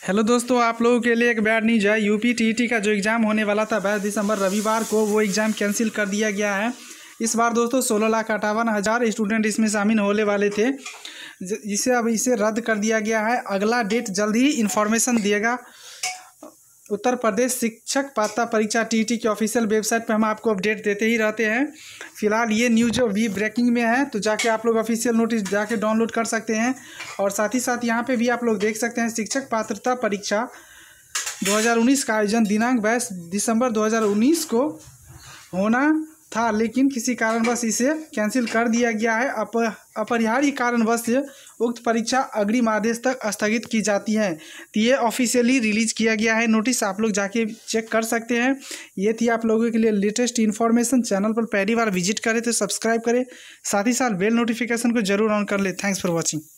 Hello दोस्तों, आप लोगों के लिए एक बैड न्यूज़ है। यूपी टीईटी का जो एग्ज़ाम होने वाला था 22 दिसंबर रविवार को, वो एग्ज़ाम कैंसिल कर दिया गया है। इस बार दोस्तों 16,58,000 स्टूडेंट इसमें शामिल होने वाले थे, जिसे अब इसे रद्द कर दिया गया है। अगला डेट जल्द ही इन्फॉर्मेशन दिएगा। उत्तर प्रदेश शिक्षक पात्रता परीक्षा टीईटी की ऑफिशियल वेबसाइट पर हम आपको अपडेट देते ही रहते हैं। फिलहाल ये न्यूज़ अभी ब्रेकिंग में है, तो जाके आप लोग ऑफिशियल नोटिस जाके डाउनलोड कर सकते हैं। और साथ ही साथ यहाँ पे भी आप लोग देख सकते हैं, शिक्षक पात्रता परीक्षा 2019 का आयोजन दिनांक 22 दिसंबर 2019 को होना था, लेकिन किसी कारणवश इसे कैंसिल कर दिया गया है। अपरिहार्य कारणवश उक्त परीक्षा अग्रिम आदेश तक स्थगित की जाती है। तो ये ऑफिशियली रिलीज किया गया है नोटिस, आप लोग जाके चेक कर सकते हैं। ये थी आप लोगों के लिए लेटेस्ट इन्फॉर्मेशन। चैनल पर पहली बार विजिट करें तो सब्सक्राइब करें, साथ ही साथ बेल नोटिफिकेशन को जरूर ऑन कर ले। Thanks for watching.